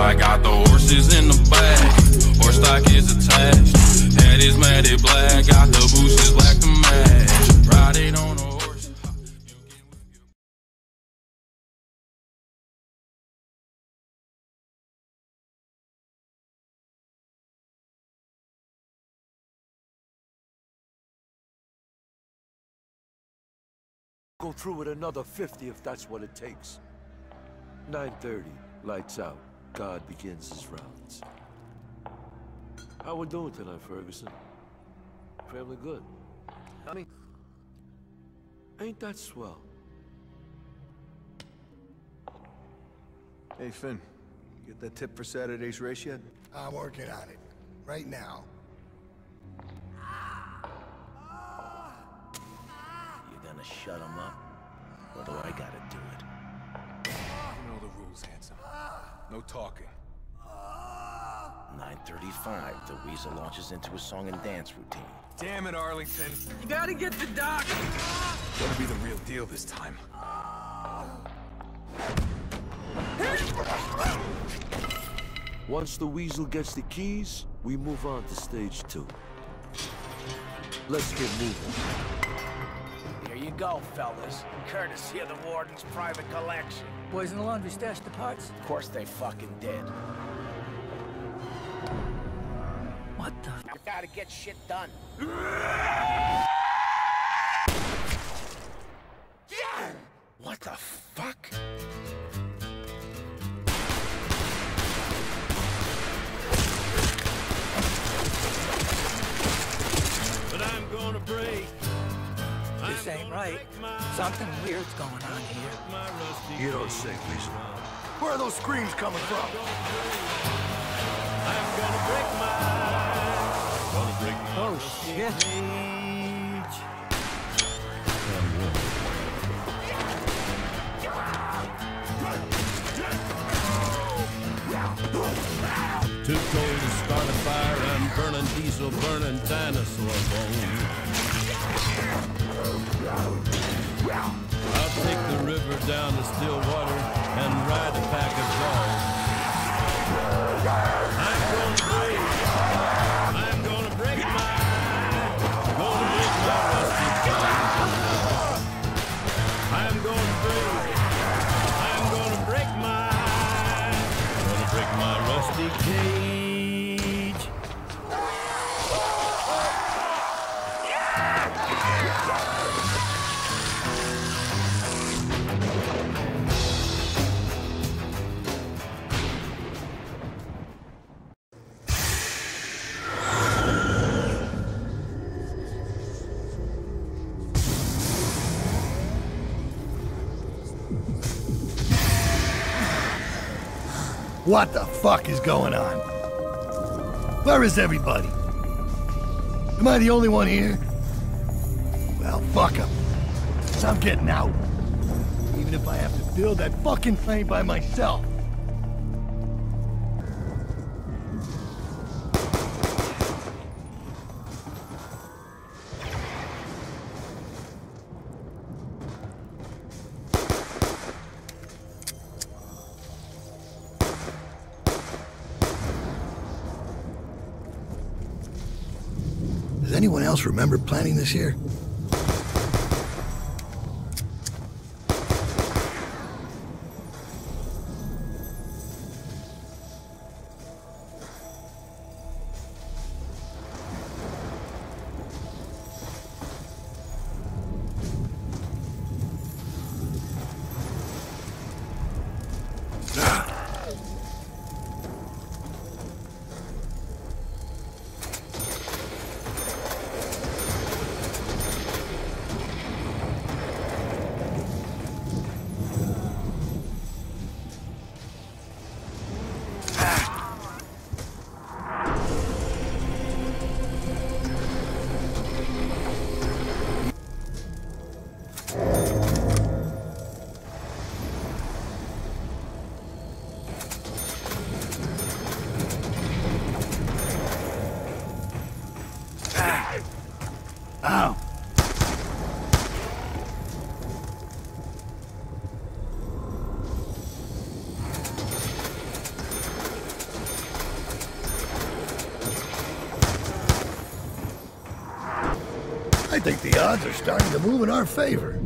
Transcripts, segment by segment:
I got the horses in the back. Horse stock is attached. Head is matted black. Got the bushes black to match. Riding on a horse. Go through with another 50 if that's what it takes. 9:30, lights out. God begins his rounds. How we doing tonight, Ferguson? Family good? Honey? Ain't that swell? Hey, Finn. Get that tip for Saturday's race yet? I'm working on it. Right now. You gonna shut him up? Or do I gotta do it? You know the rules, handsome. No talking. 9:35, the Weasel launches into a song and dance routine. Damn it, Arlington. You gotta get the doc. Gonna be the real deal this time. Once the Weasel gets the keys, we move on to stage 2. Let's get moving. Here you go, fellas. Courtesy of the Warden's private collection. Boys in the laundry stashed the parts. Of course they fucking did. What the? You gotta get shit done. What the fuck? But I'm gonna break. This ain't right. Something weird's going on here. You don't say, Weasel. Where are those screams coming from? I'm gonna break my Oh, shit. Too cold to start a fire, I'm burning diesel, burning dinosaur bones. I'll take the river down to Stillwater and ride a pack of dogs. I'm gonna break my rusty cage. I'm gonna break my rusty cage. What the fuck is going on? Where is everybody? Am I the only one here? Well, fuck 'em. 'Cause I'm getting out. Even if I have to build that fucking plane by myself. Does anyone else remember planning this here? think the odds are starting to move in our favor.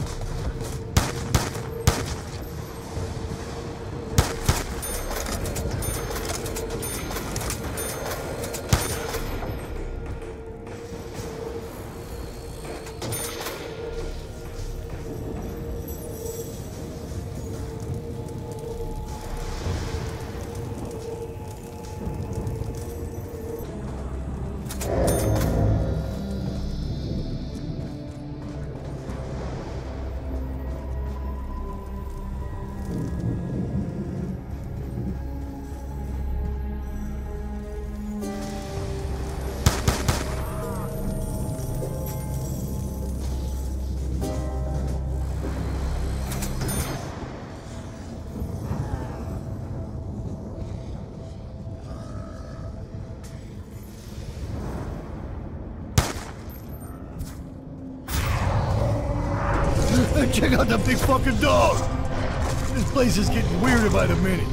Check out that big fucking dog! This place is getting weirder by the minute.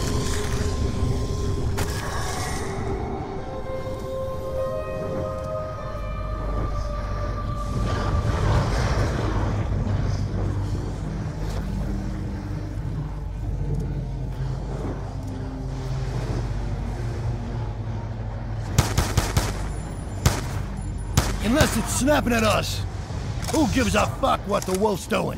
Unless it's snapping at us. Who gives a fuck what the wolf's doing?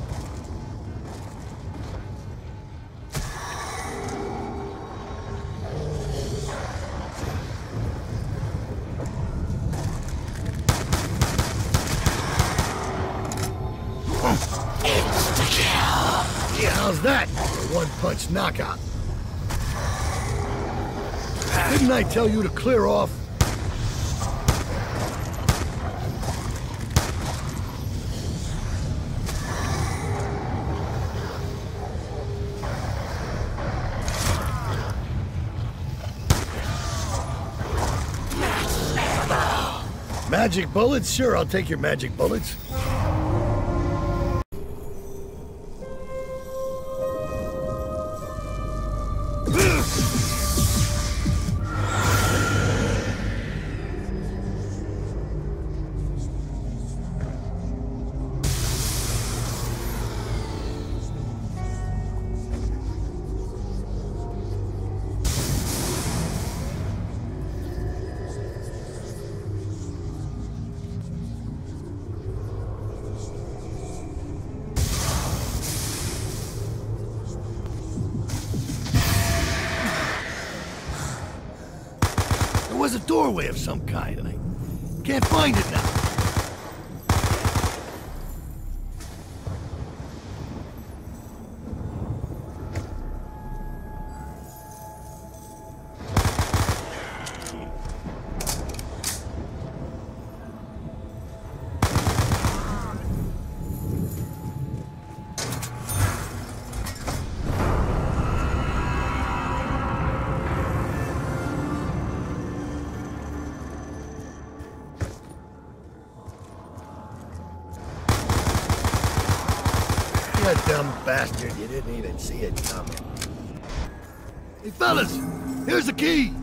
How's that? A one-punch knockout. Didn't I tell you to clear off? Magic bullets? Sure, I'll take your magic bullets. There was a doorway of some kind, and I can't find it now. You dumb bastard, you didn't even see it coming. Hey fellas, here's the key!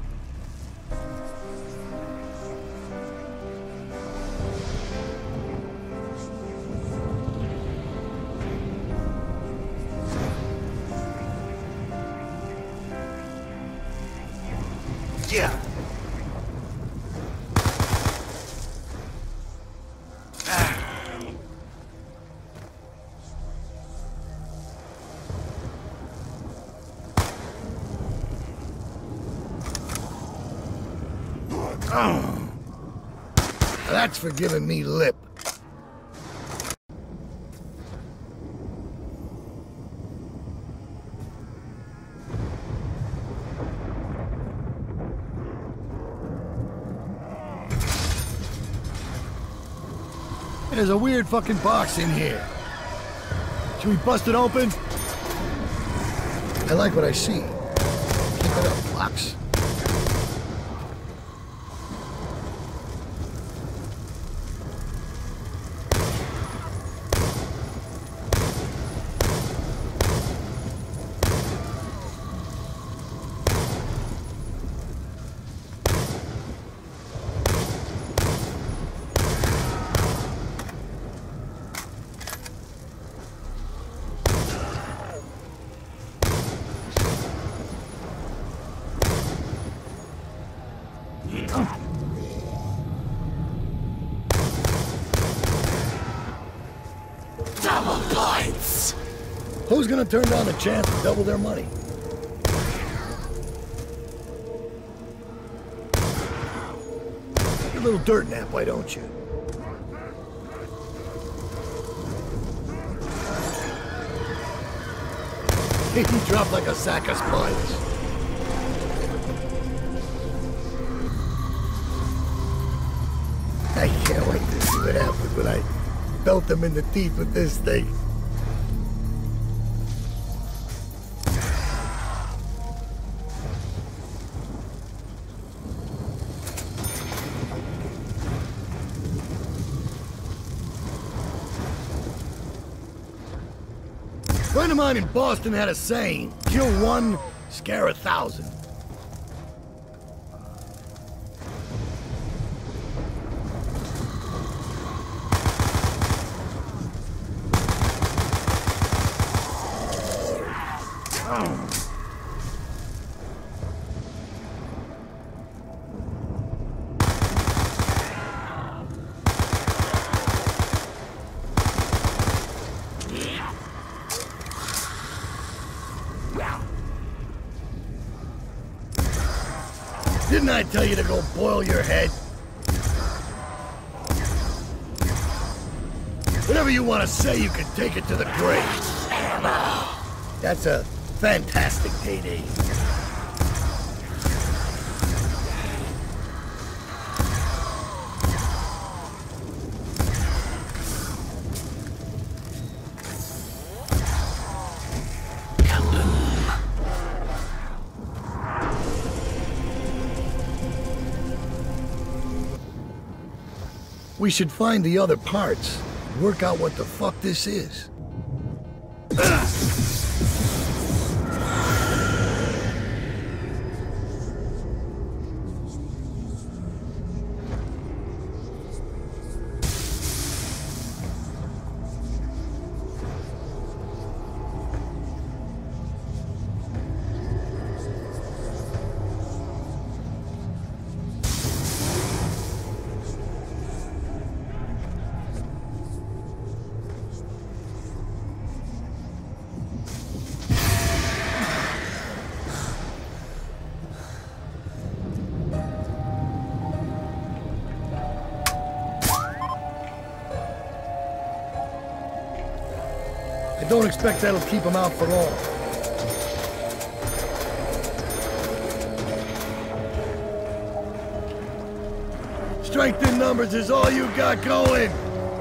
Yeah. Oh. That's for giving me lip. There's a weird fucking box in here. Should we bust it open? I like what I see. Keep it up, box. Double points! Who's gonna turn down the chance to double their money? Take a little dirt nap, why don't you? He dropped like a sack of sponge. I can't wait to see what happens when I belt them in the teeth with this thing. A friend of mine in Boston had a saying, kill one, scare 1,000. Didn't I tell you to go boil your head? Whatever you want to say, you can take it to the grave. That's a fantastic payday. We should find the other parts, work out what the fuck this is. I don't expect that'll keep him out for long. Strength in numbers is all you got going.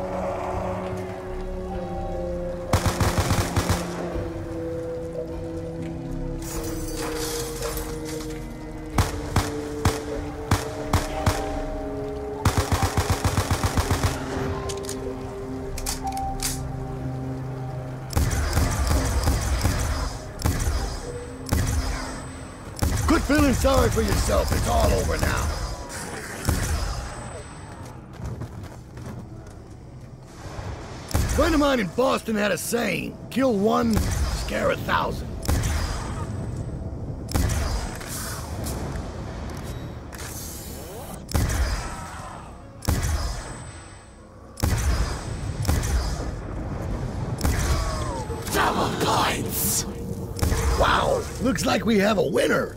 Quit feeling sorry for yourself. It's all over now. A friend of mine in Boston had a saying, kill one, scare 1,000. Double points! Wow, looks like we have a winner.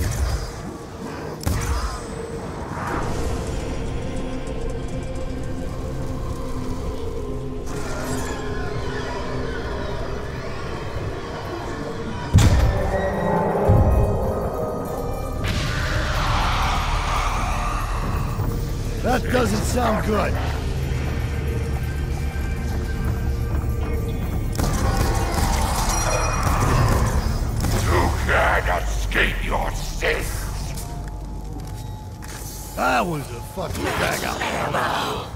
That doesn't sound good. You can't escape your sins. That was a fucking drag out.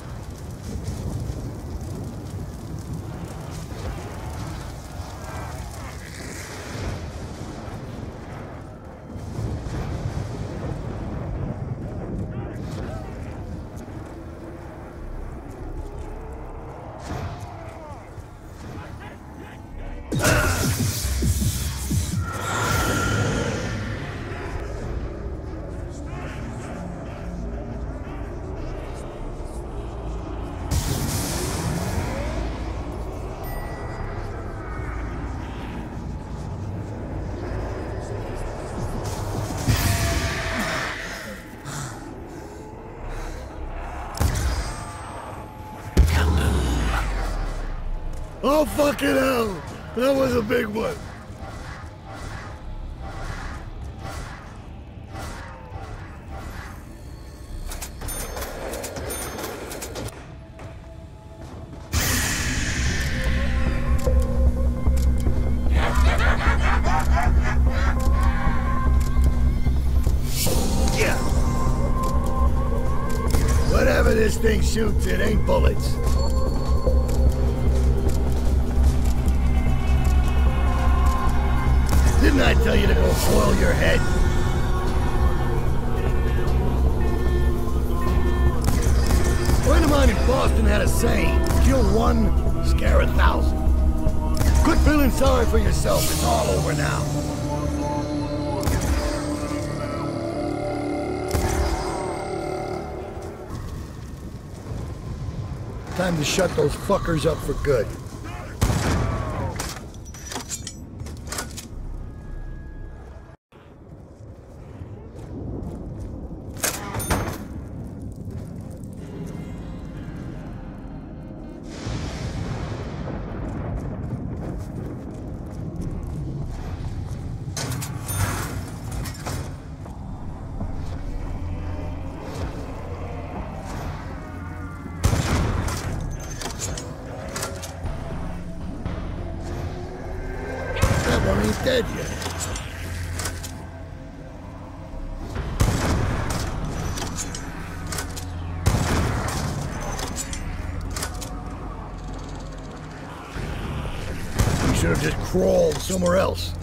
Oh, fucking hell! That was a big one. Yeah. Whatever this thing shoots, it ain't bullets. Didn't I tell you to go boil your head? A friend of mine in Boston had a saying, kill one, scare 1,000. Quit feeling sorry for yourself, it's all over now. Time to shut those fuckers up for good. That one ain't dead yet. We should have just crawled somewhere else.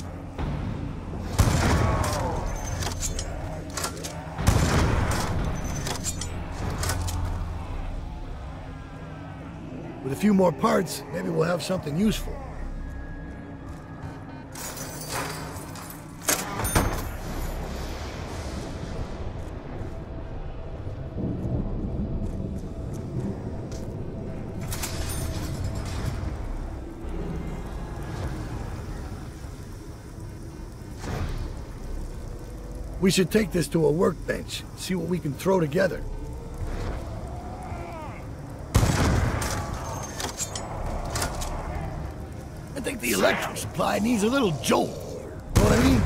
With a few more parts, maybe we'll have something useful. We should take this to a workbench, see what we can throw together. I think the electric supply needs a little jolt. Know what I mean?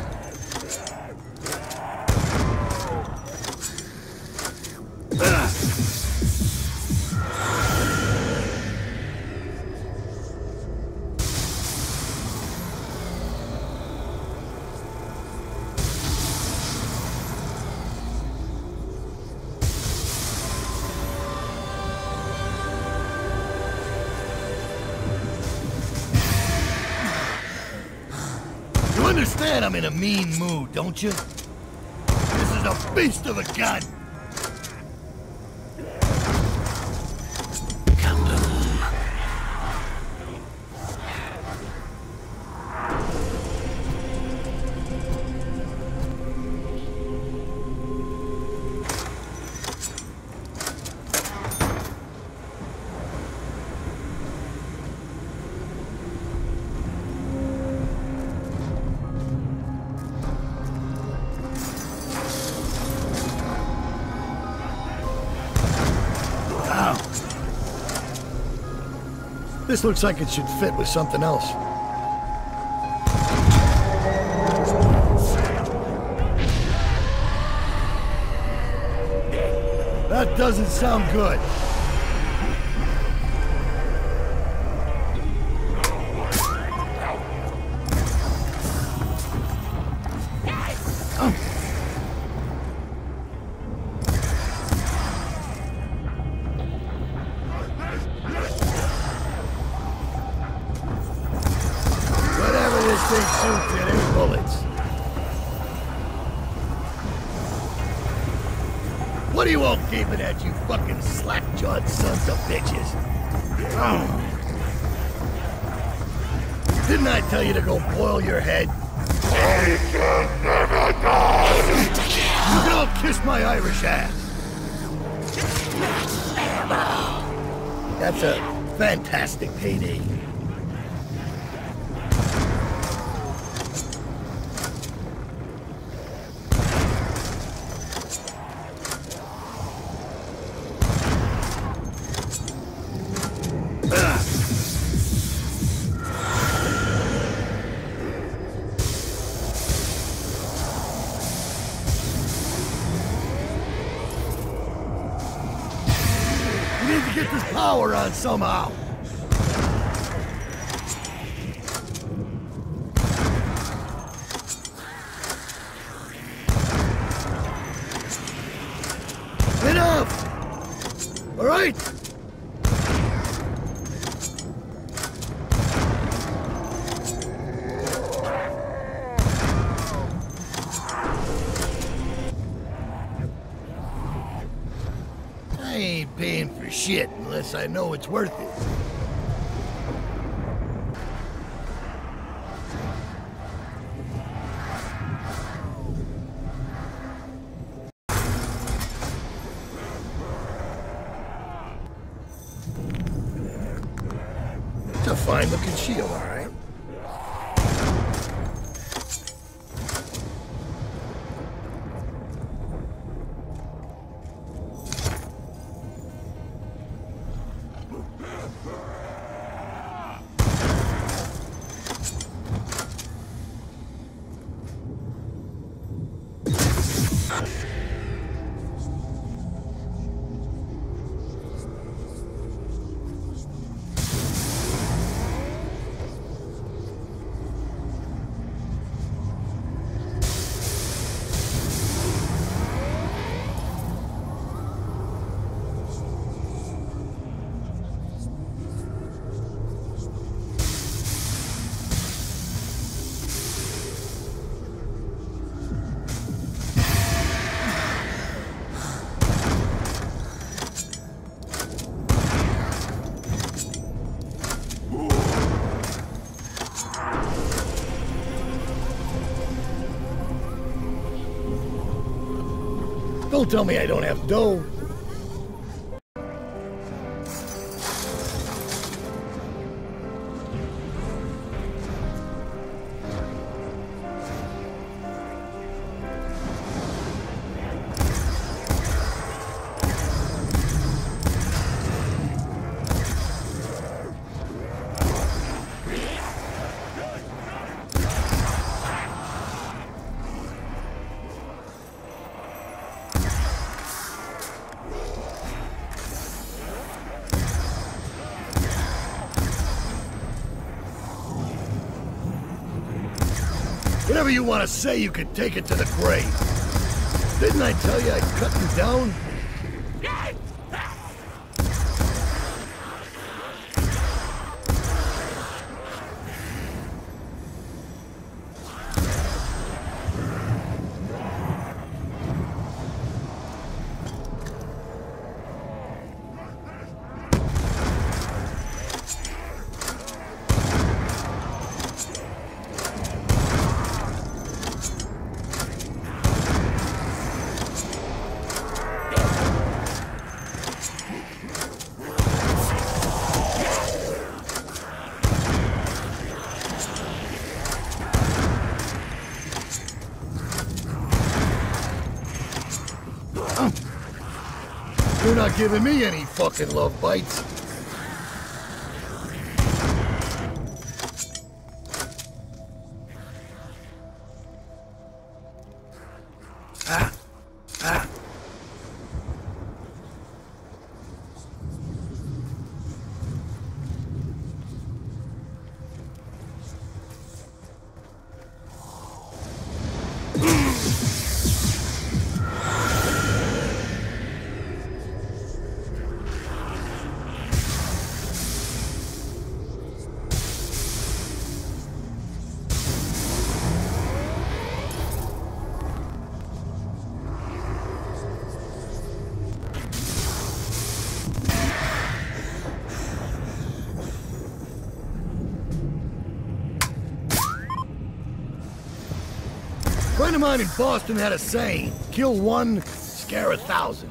You understand I'm in a mean mood, don't you? This is a beast of a gun! This looks like it should fit with something else. That doesn't sound good. This thing shoots at any bullets. What are you all gaping at, you fucking slack-jawed sons of bitches? Oh. Didn't I tell you to go boil your head? I can never die! You can all kiss my Irish ass! That's a fantastic payday. power on somehow. Enough! All right? I ain't paying for shit unless I know it's worth it. It's a fine-looking shield, all right? Don't tell me I don't have dough. Whatever you want to say, you can take it to the grave. Didn't I tell you I'd cut you down? You're not giving me any fucking love bites. A friend of mine in Boston had a saying, kill one, scare 1,000.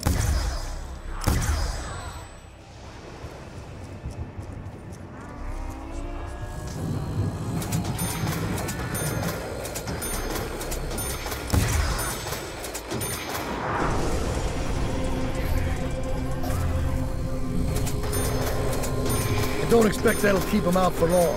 I don't expect that'll keep him out for long.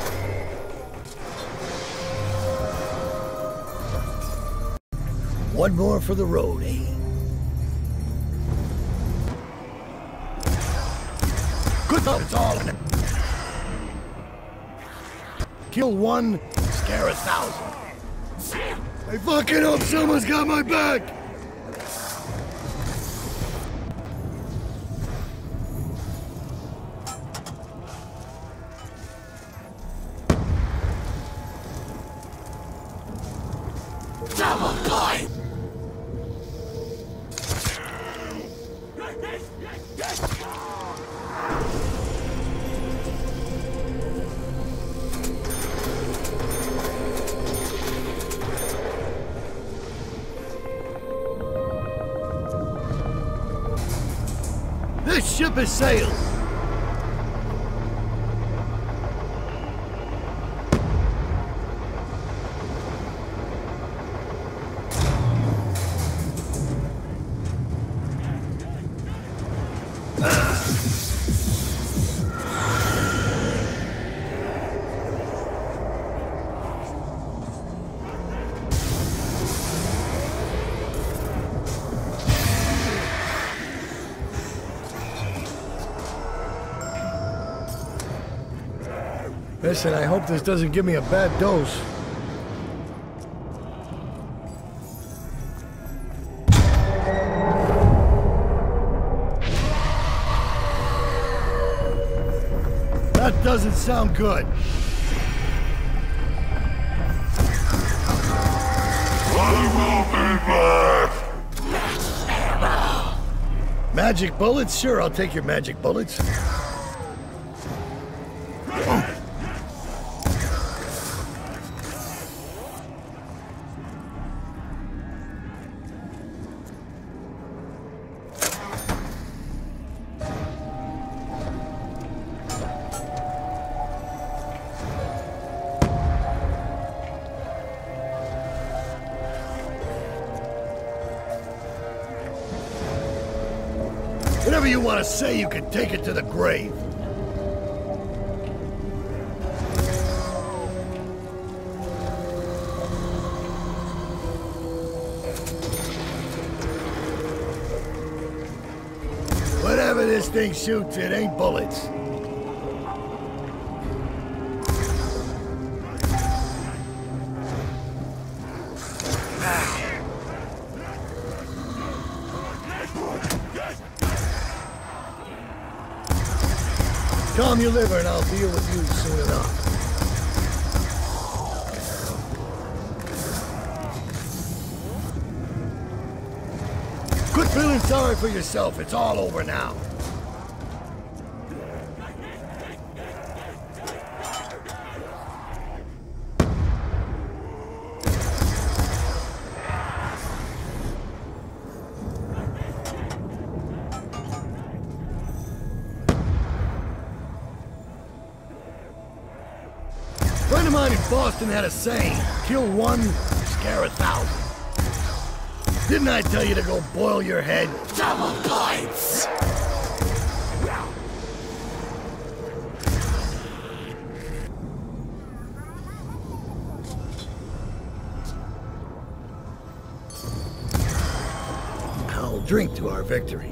One more for the road, eh? Good up, it's all in it. Kill one, scare 1,000. I fucking hope someone's got my back! Double point! This ship has sailed! Listen, I hope this doesn't give me a bad dose. That doesn't sound good. I will be back! Magic bullets? Sure, I'll take your magic bullets. Whatever you want to say, you can take it to the grave. Whatever this thing shoots, it ain't bullets. Calm your liver and I'll deal with you soon enough. Quit feeling sorry for yourself. It's all over now. A friend of mine in Boston had a saying, kill one, scare 1,000. Didn't I tell you to go boil your head? Double points! I'll drink to our victory.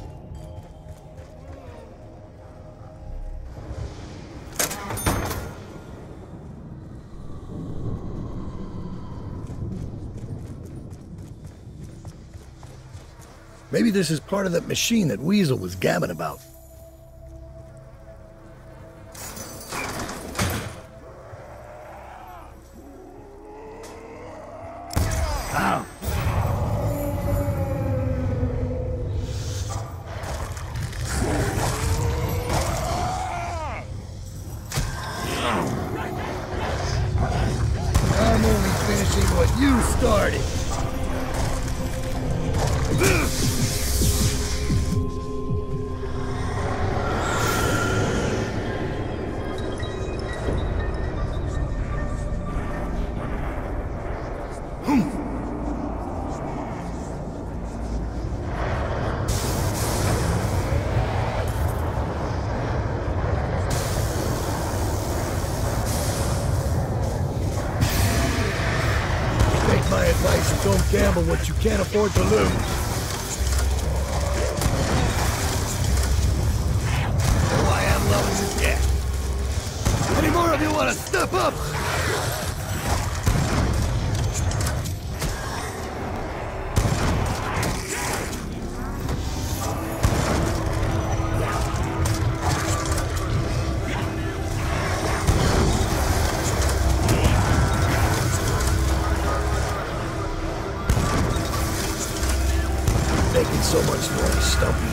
Maybe this is part of that machine that Weasel was gabbing about. Ow. I'm only finishing what you started. My advice is don't gamble what you can't afford to lose. Oh, I am of you want to step up? Making so much noise, Stumpy.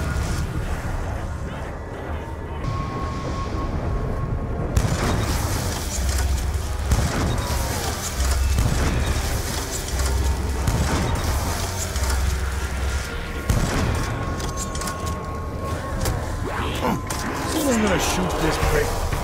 Someone gonna shoot this prick?